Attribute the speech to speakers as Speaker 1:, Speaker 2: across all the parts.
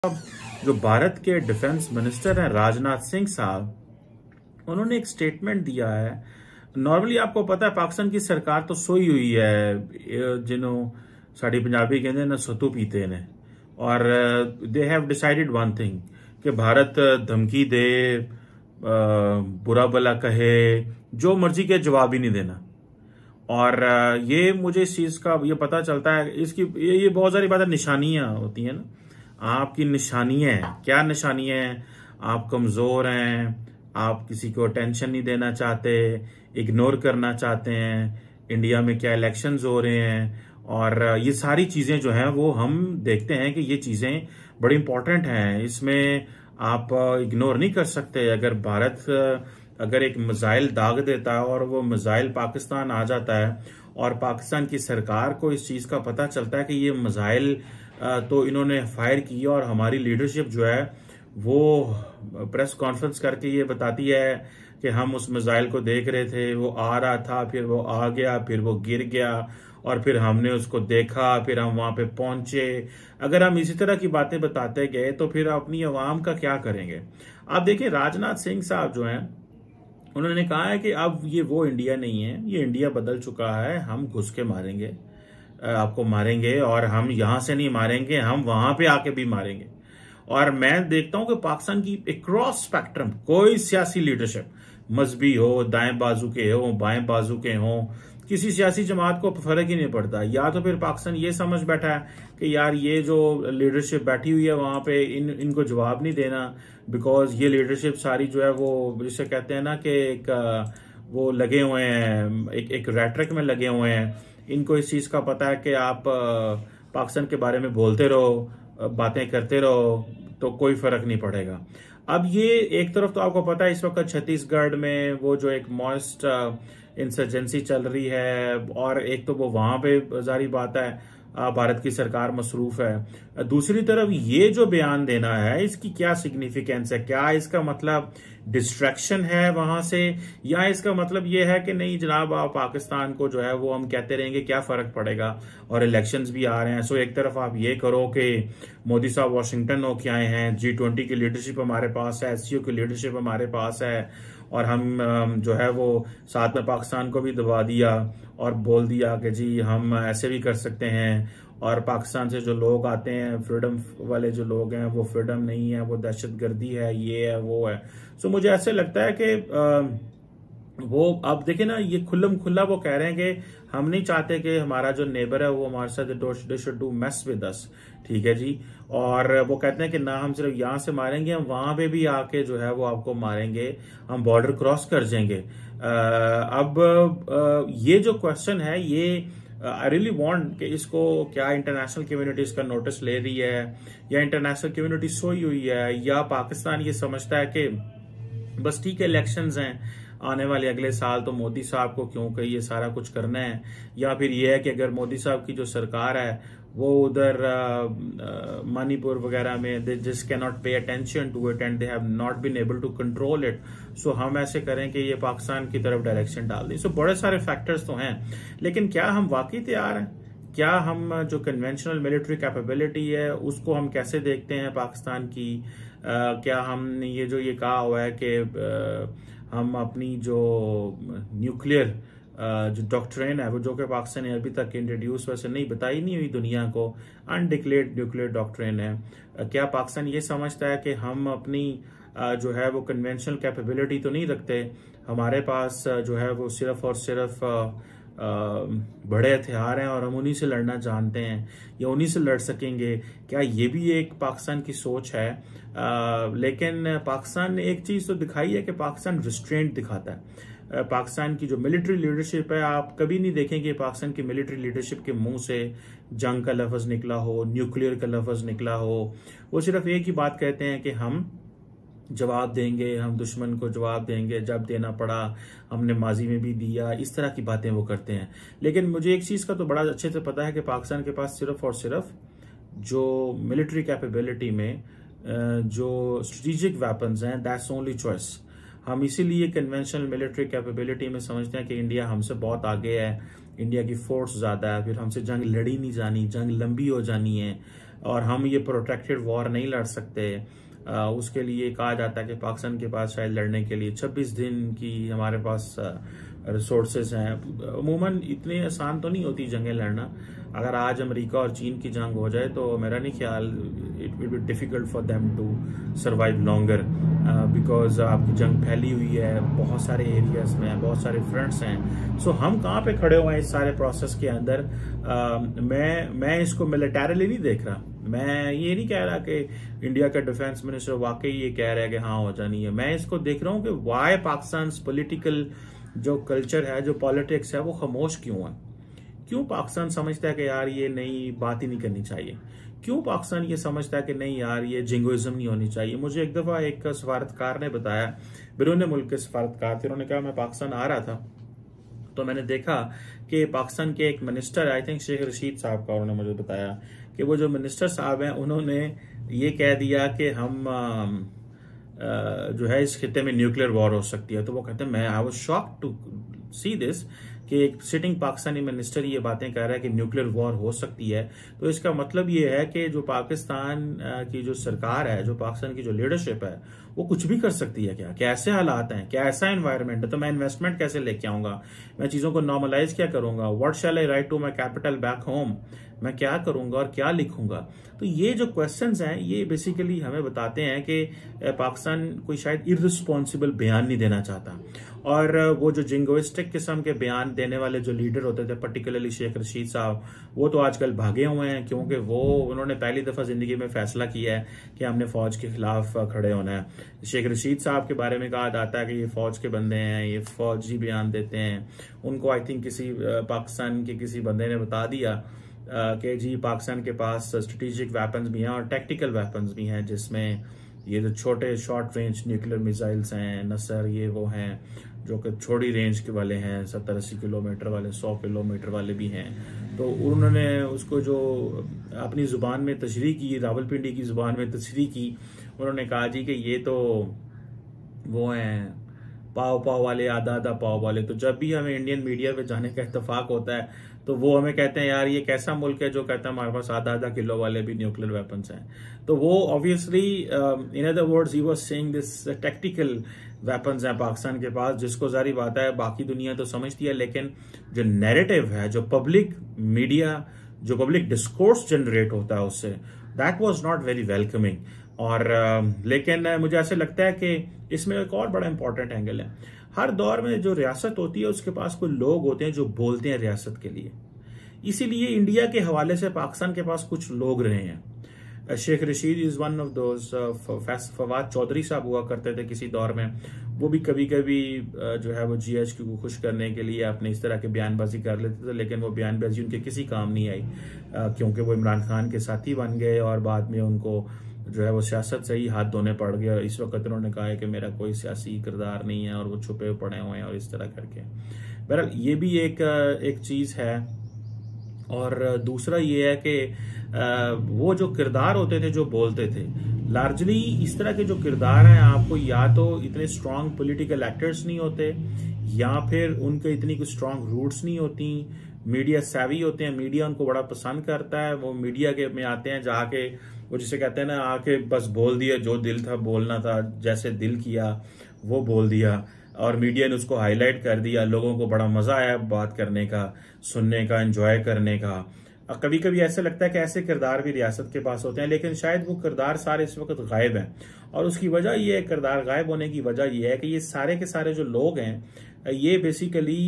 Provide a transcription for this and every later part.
Speaker 1: जो भारत के defence minister हैं राजनाथ सिंह साहब, उन्होंने एक स्टेटमेंट दिया है। नॉर्मली आपको पता है पाकिस्तान की सरकार तो सोई हुई है, जिन्हों साड़ी पंजाबी कहते ना सतू पीते ने, और they have decided one thing कि भारत धमकी दे, बुरा भला कहे, जो मर्जी के जवाब ही नहीं देना। और ये मुझे इस चीज का ये पता चलता है, इसकी ये बहुत सारी बातें निशानियां होती हैं ना। आपकी निशानियां हैं, क्या निशानियां हैं? आप कमजोर हैं, आप किसी को टेंशन नहीं देना चाहते, इग्नोर करना चाहते हैं, इंडिया में क्या इलेक्शंस हो रहे हैं, और ये सारी चीजें जो हैं वो हम देखते हैं कि ये चीजें बड़ी इंपॉर्टेंट हैं। इसमें आप इग्नोर नहीं कर सकते। अगर भारत अगर एक मिसाइल दाग देता है और वो मिसाइल पाकिस्तान आ जाता है और पाकिस्तान की सरकार को इस चीज का पता चलता है कि ये मिसाइल तो इन्होंने फायर की, और हमारी लीडरशिप जो है वो प्रेस कॉन्फ्रेंस करके ये बताती है कि हम उस मिसाइल को देख रहे थे, वो आ रहा था, फिर वो आ गया, फिर वो गिर गया, और फिर हमने उसको देखा, फिर हम वहां पे पहुंचे। अगर हम इसी तरह की बातें बताते गए तो फिर अपनी आवाम का क्या करेंगे? आप देखिए, राजनाथ सिंह साहब जो हैं, उन्होंने कहा है कि अब ये वो इंडिया नहीं है, ये इंडिया बदल चुका है, हम घुस के मारेंगे, आपको मारेंगे, और हम यहां से नहीं मारेंगे, हम वहां पे आके भी मारेंगे। और मैं देखता हूं कि पाकिस्तान की क्रॉस स्पेक्ट्रम कोई सियासी लीडरशिप, मजहबी हो, दाएं बाजू के हो, बाएं बाजू के हो, किसी सियासी जमात को फर्क ही नहीं पड़ता। या तो फिर पाकिस्तान ये समझ बैठा है कि यार ये जो लीडरशिप बैठी हुई है वहां पे इनको जवाब नहीं देना, बिकॉज ये लीडरशिप सारी जो है वो जिसे कहते हैं ना कि एक वो लगे हुए हैं, एक रेटरिक में लगे हुए हैं। इनको इस चीज का पता है कि आप पाकिस्तान के बारे में बोलते रहो, बातें करते रहो, तो कोई फर्क नहीं पड़ेगा। अब ये एक तरफ तो आपको पता है इस वक्त छत्तीसगढ़ में वो जो एक मॉइस्ट इंसर्जेंसी चल रही है, और एक तो वो वहां पे जारी बात है भारत की सरकार मसरूफ है। दूसरी तरफ ये जो बयान देना है, इसकी क्या सिग्निफिकेंस है? क्या इसका मतलब डिस्ट्रैक्शन है वहां से, या इसका मतलब ये है कि नहीं जनाब, आप पाकिस्तान को जो है वो हम कहते रहेंगे, क्या फर्क पड़ेगा, और इलेक्शंस भी आ रहे हैं। सो एक तरफ आप ये करो कि मोदी साहब वॉशिंगटन होके आए हैं, G20 की लीडरशिप हमारे पास है, SCO की लीडरशिप हमारे पास है, और हम जो है वो साथ में पाकिस्तान को भी दबा दिया और बोल दिया कि जी हम ऐसे भी कर सकते हैं, और पाकिस्तान से जो लोग आते हैं, फ्रीडम वाले जो लोग हैं, वो फ्रीडम नहीं है, वो दहशतगर्दी है, ये है, वो है। सो मुझे ऐसे लगता है कि वो अब देखे ना, ये खुल्लम खुल्ला वो कह रहे हैं कि हम नहीं चाहते कि हमारा जो नेबर है वो हमारे साथ they should do mess with us, ठीक है जी। और वो कहते हैं कि ना हम सिर्फ यहां से मारेंगे, हम वहां पे भी आके जो है वो आपको मारेंगे, हम बॉर्डर क्रॉस कर जाएंगे। अब ये जो क्वेश्चन है, ये आई रियली वांट कि इसको क्या इंटरनेशनल कम्युनिटी इसका नोटिस ले रही है, या इंटरनेशनल कम्युनिटी सोई हुई है, या पाकिस्तान ये समझता है कि बस ठीक है इलेक्शंस हैं आने वाले अगले साल, तो मोदी साहब को क्यों कि ये सारा कुछ करना है। या फिर ये है कि अगर मोदी साहब की जो सरकार है वो उधर मणिपुर वगैरह में they just can not pay attention to it and they have not been able to control it, so हम ऐसे करें कि ये पाकिस्तान की तरफ डायरेक्शन डाल दें। सो बड़े सारे फैक्टर्स तो हैं, लेकिन क्या हम वाकई तैयार हैं? क्या हम जो कन्वेंशनल मिलिट्री कैपेबिलिटी है उसको हम कैसे देखते हैं पाकिस्तान की? क्या हमने ये जो ये कहा हुआ है कि हम अपनी जो न्यूक्लियर जो डॉक्ट्रिन है वो जो कि पाकिस्तान ने अभी तक इंट्रोड्यूस वैसे नहीं बताई नहीं हुई दुनिया को, अनडिक्लेयर्ड न्यूक्लियर डॉक्ट्रिन है, क्या पाकिस्तान ये समझता है कि हम अपनी जो है वो कन्वेंशनल कैपेबिलिटी तो नहीं रखते, हमारे पास जो है वो सिर्फ और सिर्फ बड़े हथियार हैं और हम उन्हीं से लड़ना जानते हैं, या उन्हीं से लड़ सकेंगे? क्या ये भी एक पाकिस्तान की सोच है? लेकिन पाकिस्तान ने एक चीज तो दिखाई है कि पाकिस्तान रिस्ट्रेंट दिखाता है। पाकिस्तान की जो मिलिट्री लीडरशिप है, आप कभी नहीं देखेंगे पाकिस्तान की मिलिट्री लीडरशिप के मुंह से जंग का लफ्ज निकला हो, न्यूक्लियर का लफ्ज निकला हो। वो सिर्फ एक ही बात कहते हैं कि हम जवाब देंगे, हम दुश्मन को जवाब देंगे, जब देना पड़ा हमने माजी में भी दिया, इस तरह की बातें वो करते हैं। लेकिन मुझे एक चीज का तो बड़ा अच्छे से पता है कि पाकिस्तान के पास सिर्फ और सिर्फ जो मिलिट्री कैपेबिलिटी में जो स्ट्रेटेजिक वेपन्स हैं, दैट्स ओनली चॉइस। हम इसीलिए कन्वेंशनल मिलिट्री कैपेबिलिटी में समझते हैं कि इंडिया हमसे बहुत आगे है, इंडिया की फोर्स ज्यादा है, फिर हमसे जंग लड़ी नहीं जानी, जंग लंबी हो जानी है, और हम ये प्रोटेक्टेड वॉर नहीं लड़ सकते। उसके लिए कहा जाता है कि पाकिस्तान के पास शायद लड़ने के लिए 26 दिन की हमारे पास रिसोर्सेज हैं। अमूमन इतनी आसान तो नहीं होती जंगें लड़ना। अगर आज अमेरिका और चीन की जंग हो जाए तो मेरा नहीं ख्याल it will be difficult for them to survive longer, because आपकी जंग फैली हुई है, बहुत सारे एरियाज में बहुत सारे फ्रंट्स हैं। सो हम कहाँ पे खड़े हुए हैं इस सारे प्रोसेस के अंदर। मैं इसको मिलिटरीली नहीं देख रहा। मैं ये नहीं कह रहा कि इंडिया का डिफेंस मिनिस्टर वाकई ये कह रहा है कि हाँ हो जानी है। मैं इसको देख रहा हूँ कि वाई पाकिस्तान पॉलिटिकल जो कल्चर है, जो पॉलिटिक्स है, वो खामोश क्यों है। क्यों पाकिस्तान समझता है कि यार ये नई बात ही नहीं करनी चाहिए। क्यों पाकिस्तान ये समझता है कि नहीं यार ये जिंगोइज्म नहीं होनी चाहिए। मुझे एक दफा एक सफारतकार ने बताया, बैरून मुल्क के सफारतकार थे, उन्होंने कहा मैं पाकिस्तान आ रहा था तो मैंने देखा कि पाकिस्तान के एक minister, I think Sheikh Rashid साहब का, उन्होंने मुझे बताया कि वो जो मिनिस्टर साहब हैं उन्होंने ये कह दिया कि हम जो है इस खिते में न्यूक्लियर वॉर हो सकती है। तो वो कहते हैं मैं I was shocked to see this कि एक सिटिंग पाकिस्तानी मिनिस्टर ये बातें कह रहा है कि न्यूक्लियर वॉर हो सकती है। तो इसका मतलब ये है कि जो पाकिस्तान की जो सरकार है, जो पाकिस्तान की जो लीडरशिप है, वो कुछ भी कर सकती है। क्या कैसे हालात हैं, क्या ऐसा एनवायरनमेंट है, तो मैं इन्वेस्टमेंट कैसे लेके आऊंगा, मैं चीजों को नॉर्मलाइज क्या करूंगा, what shall I write to my capital back home, मैं क्या करूंगा और क्या लिखूंगा। तो ये जो क्वेश्चंस हैं ये बेसिकली हमें बताते हैं कि पाकिस्तान कोई शायद इररिस्पॉन्सिबल बयान नहीं देना चाहता। और वो जो जिंगोइस्टिक किस्म के बयान देने वाले जो लीडर होते थे, पर्टिकुलरली शेख रशीद साहब, वो तो आजकल भागे हुए हैं, क्योंकि उन्होंने पहली दफा जिंदगी में फैसला किया है कि हमने फौज के खिलाफ खड़े होना है। शेख रशीद साहब के बारे में कहा जाता है कि ये फौज के बंदे हैं, ये फौजी बयान देते हैं। उनको आई थिंक किसी पाकिस्तान के किसी बंदे ने बता दिया कि जी पाकिस्तान के पास स्ट्रेटेजिक वेपन्स भी हैं और टैक्टिकल वेपन्स भी हैं, जिसमें ये जो छोटे शॉर्ट रेंज न्यूक्लियर मिसाइल्स हैं, नसर, ये वो हैं जो कि छोटी रेंज के वाले हैं, 70-80 किलोमीटर वाले, 100 किलोमीटर वाले भी हैं। तो उन्होंने उसको जो अपनी जुबान में तशरीह की, रावलपिंडी की जुबान में तशरीह की, उन्होंने कहा जी कि ये तो वो हैं पाव पाव वाले, आधा आधा पाव वाले। तो जब भी हमें इंडियन मीडिया पे जाने का इत्तेफाक होता है तो वो हमें कहते हैं यार ये कैसा मुल्क है जो कहता है हमारे पास आधा आधा किलो वाले भी न्यूक्लियर वेपन्स हैं। तो वो obviously in other words he was saying this tactical weapons हैं पाकिस्तान के पास, जिसको जारी बात है बाकी दुनिया तो समझती है, लेकिन जो नैरेटिव है, जो पब्लिक मीडिया, जो पब्लिक डिस्कोर्स जनरेट होता है उससे, that was not very welcoming. और लेकिन मुझे ऐसे लगता है कि इसमें एक और बड़ा इंपॉर्टेंट एंगल है। हर दौर में जो रियासत होती है उसके पास कोई लोग होते हैं जो बोलते हैं रियासत के लिए। इसीलिए इंडिया के हवाले से पाकिस्तान के पास कुछ लोग रहे हैं। Sheikh Rashid is one of those. Fawad Chaudhry साहब हुआ करते थे किसी दौर में, वो भी कभी कभी जो है वो GHQ को खुश करने के लिए अपने इस तरह के बयानबाजी कर लेते थे, लेकिन वो बयानबाजी उनके किसी काम नहीं आई, क्योंकि वो इमरान खान के साथी बन गए और बाद में उनको जो है वो सियासत से ही हाथ धोने पड़ गए। इस वक्त उन्होंने कहा है कि मेरा कोई सियासी किरदार नहीं है और वो छुपे पड़े हुए हैं और इस तरह करके। बहरहाल ये भी एक चीज है। और दूसरा ये है कि वो जो किरदार होते थे जो बोलते थे, लार्जली इस तरह के जो किरदार हैं आपको या तो इतने स्ट्रांग पॉलिटिकल एक्टर्स नहीं होते, या फिर उनके इतनी कोई स्ट्रांग रूट्स नहीं होती, मीडिया सैवी होते हैं, मीडिया उनको बड़ा पसंद करता है, वो मीडिया के में आते हैं जाके वो जिसे कहते हैं ना, आके बस बोल दिया जो दिल था बोलना था, जैसे दिल किया वो बोल दिया और मीडिया ने उसको हाईलाइट कर दिया। लोगों को बड़ा मजा आया बात करने का, सुनने का, एंजॉय करने का। कभी कभी ऐसे लगता है कि ऐसे किरदार भी रियासत के पास होते हैं, लेकिन शायद वो किरदार सारे इस वक्त गायब हैं। और उसकी वजह यह है, किरदार गायब होने की वजह यह है कि ये सारे के सारे जो लोग हैं ये बेसिकली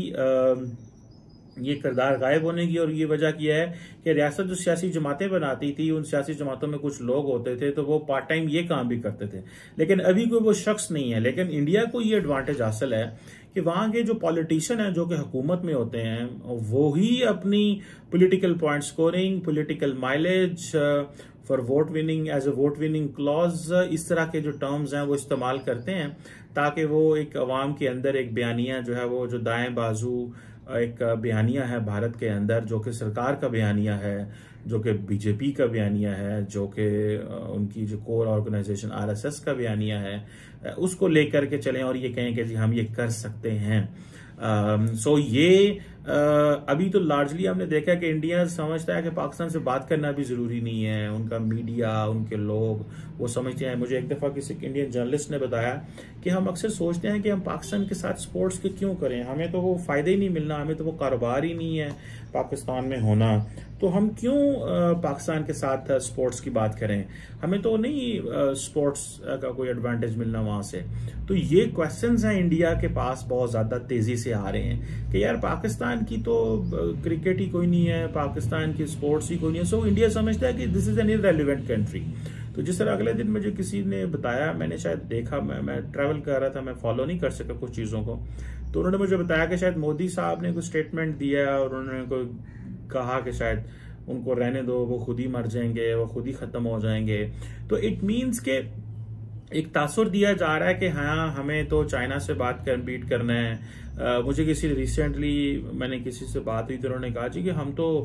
Speaker 1: ये किरदार गायब होने की और ये वजह क्या है कि रियासत जो सियासी जमातें बनाती थी, उन सियासी जमातों में कुछ लोग होते थे तो वो पार्ट टाइम ये काम भी करते थे, लेकिन अभी कोई वो शख्स नहीं है। लेकिन इंडिया को ये एडवांटेज हासिल है कि वहां के जो पॉलिटिशियन हैं जो कि हुकूमत में होते हैं, वो ही अपनी political point scoring, political mileage for vote winning, as a vote winning clause, इस तरह के जो टर्म्स हैं वो इस्तेमाल करते हैं ताकि वो एक अवाम के अंदर एक बयानिया जो है वो जो दाएं बाजू एक बयानिया है भारत के अंदर, जो कि सरकार का बयानिया है, जो कि बीजेपी का बयानिया है, जो कि उनकी जो कोर ऑर्गेनाइजेशन RSS का बयानिया है, उसको लेकर के चलें और ये कहें कि जी हम ये कर सकते हैं। सो ये अभी तो लार्जली हमने देखा कि इंडिया समझता है कि पाकिस्तान से बात करना भी जरूरी नहीं है। उनका मीडिया, उनके लोग वो समझते हैं। मुझे एक दफा किसी इंडियन जर्नलिस्ट ने बताया कि हम अक्सर सोचते हैं कि हम पाकिस्तान के साथ स्पोर्ट्स के क्यों करें, हमें तो वो फायदा ही नहीं मिलना, हमें तो वो कारोबार ही नहीं है पाकिस्तान में होना, तो हम क्यों पाकिस्तान के साथ स्पोर्ट्स की बात करें, हमें तो नहीं स्पोर्ट्स का कोई एडवांटेज मिलना वहां से। तो ये क्वेश्चंस हैं इंडिया के पास बहुत ज्यादा तेजी से आ रहे हैं कि यार पाकिस्तान की तो क्रिकेट ही कोई नहीं है, पाकिस्तान की स्पोर्ट्स ही कोई नहीं है। सो इंडिया समझता है कि this is an irrelevant country. तो जिस तरह अगले दिन मुझे किसी ने बताया, मैंने शायद देखा, मैं ट्रैवल कर रहा था, मैं फॉलो नहीं कर सका कुछ चीजों को, तो उन्होंने मुझे बताया कि शायद मोदी साहब ने कोई स्टेटमेंट दिया और उन्होंने कोई कहा कि शायद उनको रहने दो, वो खुद ही मर जाएंगे, वो खुद ही खत्म हो जाएंगे। तो इट मीन्स के एक तासुर दिया जा रहा है कि हाँ हमें तो चाइना से बात कम्पीट करना है। मुझे रिसेंटली मैंने किसी से बात हुई तो उन्होंने कहा जी कि हम तो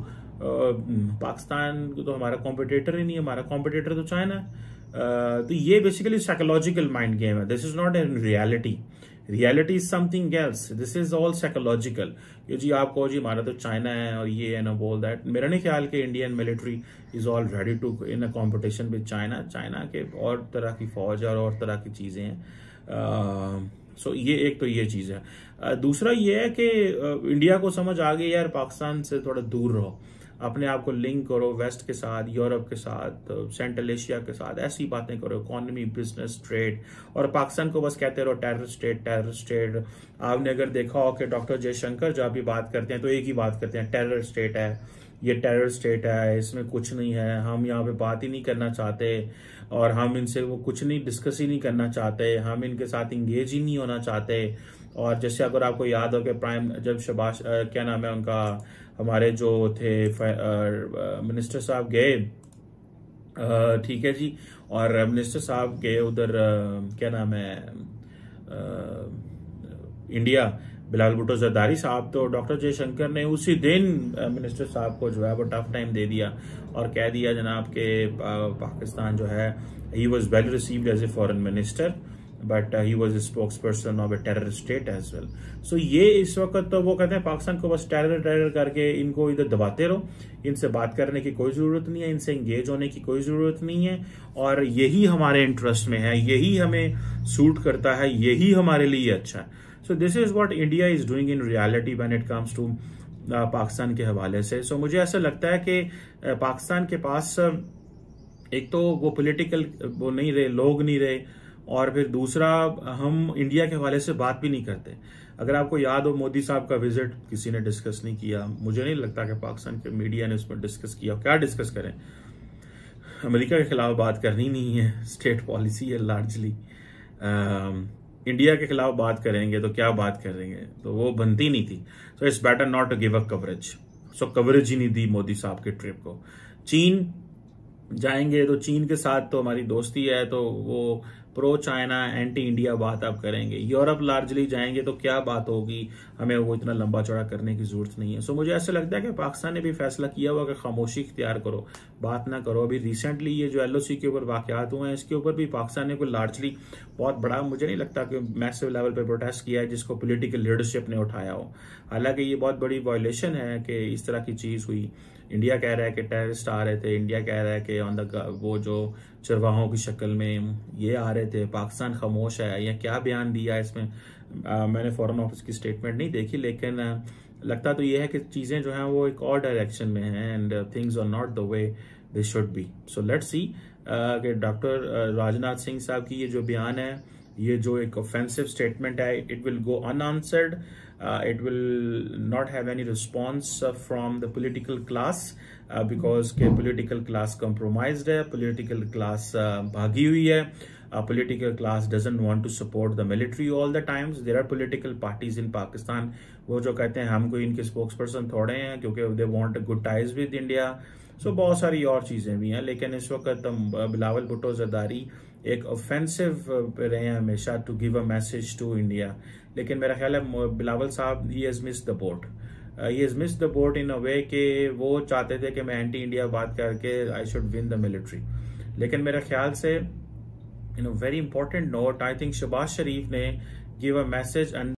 Speaker 1: पाकिस्तान तो हमारा कॉम्पिटिटर ही नहीं है, हमारा कॉम्पिटिटर तो चाइना है। तो ये बेसिकली साइकोलॉजिकल माइंड गेम है, this is not in reality. Reality is something else, this is all psychological. ये जी आप कहो जी हमारा तो चाइना है और ये है ना बोल दैट, मेरा नहीं ख्याल कि Indian military is all ready to in a competition with China. China के और तरह की फौज और तरह की चीजें हैं। सो ये एक तो ये चीज है। दूसरा ये है कि इंडिया को समझ आ गई यार पाकिस्तान से थोड़ा दूर रहो, अपने आप को लिंक करो वेस्ट के साथ, यूरोप के साथ, सेंट्रल एशिया के साथ, ऐसी बातें करो, इकोनॉमी, बिजनेस, ट्रेड। और पाकिस्तान को बस कहते रहो टेररिस्ट स्टेट, टेररिस्ट स्टेट। आपने अगर देखा हो कि डॉक्टर जयशंकर जब भी बात करते हैं तो एक ही बात करते हैं, टेरर स्टेट है, ये टेरर स्टेट है, इसमें कुछ नहीं है, हम यहाँ पे बात ही नहीं करना चाहते और हम इनसे वो कुछ नहीं डिस्कस ही नहीं करना चाहते, हम इनके साथ इंगेज ही नहीं होना चाहते। और जैसे अगर आपको याद हो कि प्राइम जब शबाश क्या नाम है उनका, हमारे जो थे मिनिस्टर साहब गए, ठीक है जी, और मिनिस्टर साहब गए उधर क्या नाम है इंडिया, बिलावल भुट्टो जरदारी साहब, तो डॉक्टर जयशंकर ने उसी दिन मिनिस्टर साहब को जो है वो टफ टाइम दे दिया और कह दिया जनाब के पाकिस्तान जो है ही was well received as a foreign minister but he was a spokesperson of a terror state as well. So ये इस वक्त तो वो कहते हैं पाकिस्तान को बस टेरर टेरर करके इनको इधर दबाते रहो, इनसे बात करने की कोई जरूरत नहीं है, इनसे एंगेज होने की कोई जरूरत नहीं है, और यही हमारे इंटरेस्ट में है, यही हमें सूट करता है, यही हमारे लिए अच्छा है। So this is what India is doing in reality when it comes to Pakistan के हवाले से। सो मुझे ऐसा लगता है कि पाकिस्तान के पास एक तो वो पॉलिटिकल वो नहीं रहे, लोग नहीं रहे, और फिर दूसरा हम इंडिया के हवाले से बात भी नहीं करते। अगर आपको याद हो मोदी साहब का विजिट किसी ने डिस्कस नहीं किया, मुझे नहीं लगता कि पाकिस्तान के मीडिया ने उसमें डिस्कस किया। क्या डिस्कस करें, अमेरिका के खिलाफ बात करनी नहीं है, स्टेट पॉलिसी है लार्जली। इंडिया के खिलाफ बात करेंगे तो क्या बात करेंगे, तो वो बनती नहीं थी। So it's better not to give a coverage. So coverage ही नहीं दी मोदी साहब के ट्रिप को। चीन जाएंगे तो चीन के साथ तो हमारी दोस्ती है, तो वो प्रो चाइना एंटी इंडिया बात आप करेंगे। यूरोप लार्जली जाएंगे तो क्या बात होगी, हमें वो इतना लंबा चौड़ा करने की जरूरत नहीं है। सो मुझे ऐसा लगता है कि पाकिस्तान ने भी फैसला किया हुआ कि खामोशी इख्तियार करो, बात ना करो। अभी रिसेंटली ये जो LOC के ऊपर वाकयात हुए हैं, इसके ऊपर भी पाकिस्तान ने कोई लार्जली बहुत बड़ा, मुझे नहीं लगता कि मैसिव लेवल पे प्रोटेस्ट किया है जिसको पॉलिटिकल लीडरशिप ने उठाया हो। हालांकि ये बहुत बड़ी वायलेशन है कि इस तरह की चीज हुई। इंडिया कह रहा है कि टेररिस्ट आ रहे थे, इंडिया कह रहा है कि ऑन द वो जो चरवाहों की शक्ल में ये आ रहे थे, पाकिस्तान खामोश है, या क्या बयान दिया इसमें मैंने फॉरेन ऑफिस की स्टेटमेंट नहीं देखी, लेकिन लगता तो ये है कि चीजें जो हैं वो एक और डायरेक्शन में हैं and things are not the way they should be. So let's see कि डॉक्टर राजनाथ सिंह साहब की ये जो बयान है, ये जो एक ऑफेंसिव स्टेटमेंट है, it will go unanswered, it will not have any response from the political class because के political class compromised है, political class भागी हुई है, political class doesn't want to support the military all the times. There are political parties in Pakistan वो जो कहते हैं हम कोई इनके spokesperson थोड़े हैं क्योंकि they want good ties with India. So बहुत सारी और चीजें भी हैं, लेकिन इस वक्त बिलावल भुट्टो जरदारी एक ऑफेंसिव रहे हैं हमेशा to give a message to India. लेकिन मेरा ख्याल है बिलावल साहब he has missed the boat, he has missed the boat in a way कि वो चाहते थे कि मैं एंटी इंडिया बात करके I should win the military. लेकिन मेरे ख्याल से in a very important note, I think Shehbaz Sharif ने गिव अ मैसेज